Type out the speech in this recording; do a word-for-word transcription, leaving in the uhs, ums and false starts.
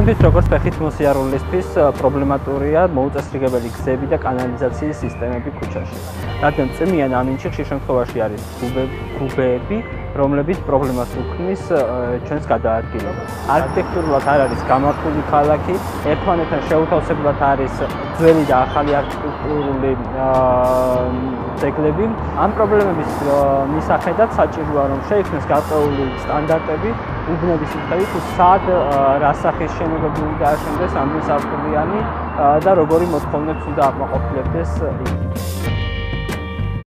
ჩვენთვის როგორც ფეხით მოსიარულისთვის პრობლემატურია მოუწესრიგებელი გზები და კანალიზაციის სისტემები ქუჩაში. რადგან წვიმიან ამინჩი ხშირ შემთხვევაში არის გუბეები, რომლებიც პრობლემას უქმნის ჩვენს გადაადგილებას. არქიტექტურულად არ არის გამართული ქალაქი, ერთმანეთთან შეუთავსებლად არის ძველი და ახალი არქიტექტურული ძეგლები. ამ პრობლემების მისახედად საჭიროა რომ შეიქმნას გარკვეული სტანდარტები უბნების მიხედვით, სად რა სახის შენობები უნდა აშენდეს, ამდენ სართულიანი და როგორი მოთხოვნებს უნდა აკმაყოფილებდეს.